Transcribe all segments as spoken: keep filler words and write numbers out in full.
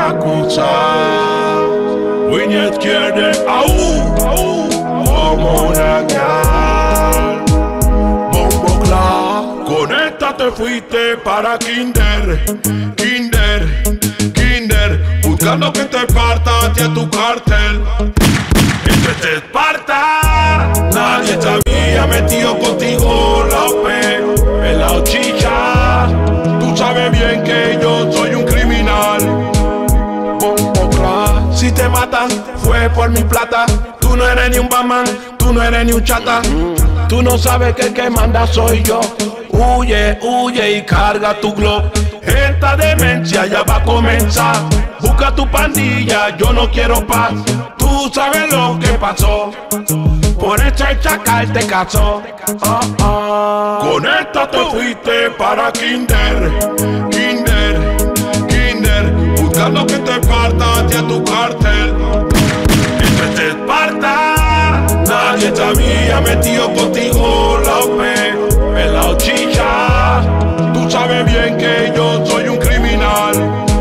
yakuza. Wiñez quiere au, au, como una gal. Bombo clap, con esta te fuiste para Kinder, Kinder, Kinder, buscando que te parta hacia tu cartel. Esto es Esparta, nadie te había metido contigo la O P en la ochicha. Tú sabes bien que yo soy un criminal. Bombo clap, si te matan fue por mi plata. Tú no eres ni un Batman, tú no eres ni un chata. Tú no sabes que el que manda soy yo. Huye, huye y carga tu globo. Esta demencia ya va a comenzar. Busca tu pandilla, yo no quiero paz. Tú sabes lo que pasó. Por eso el chacal te casó. Oh, oh. Con esta te fuiste para Kinder, Kinder, Kinder, buscando que te parta hacia tu cartel. Esto es Esparta, nadie te había metido contigo la O P en la ochicha. Tú sabes bien que yo soy un criminal.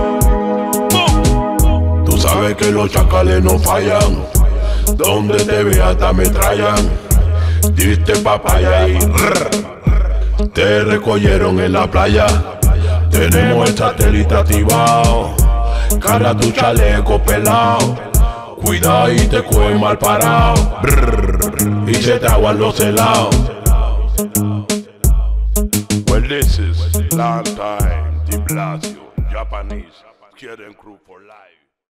¡Bum! Tú sabes que los chacales no fallan. Donde te veas te ametrallan. Diste papaya y rrr, te recogieron en la playa. Tenemos el satélite activado. Carga tu chaleco pelado. Cuidado y te coge mal parado. Brrr, y se te aguan los helados. Well, this is long time, De Blasio, Japanese, Quieren Crew for life.